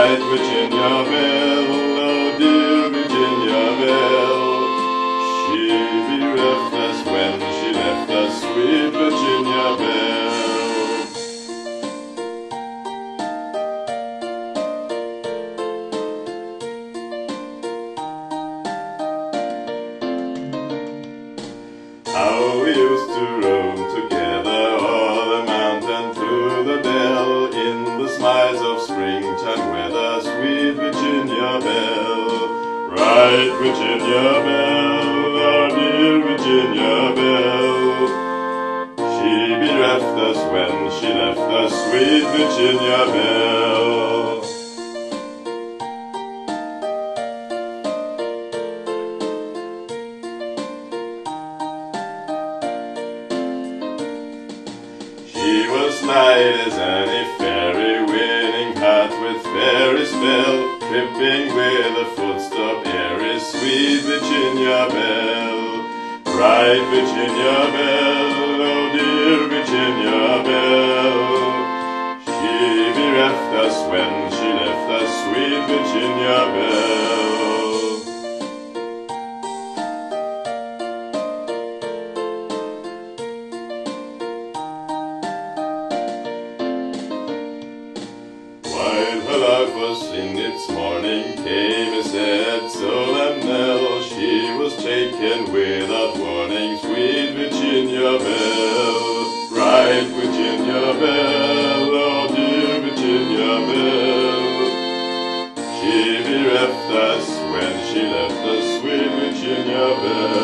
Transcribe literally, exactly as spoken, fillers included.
bright Virginia Belle, oh dear Virginia Belle. She bereft us when she left us, sweet Virginia Belle. How we used to roam together o'er the mountain through the dell, in the smiles of springtime weather, sweet Virginia Belle. Bright Virginia Belle, our dear Virginia Belle. She bereft us when she left us, sweet Virginia Belle. She was light as any fairy, winning heart with fairy spell, tripping with a footstep airy, sweet Virginia Belle. Bright Virginia Belle, oh dear Virginia Belle. She bereft us when she left us, sweet Virginia Belle. Life was in its morning, came a sad solemn knell. She was taken without warning, sweet Virginia Belle. Bright Virginia Belle, oh dear Virginia Belle. She bereft us when she left us, sweet Virginia Belle.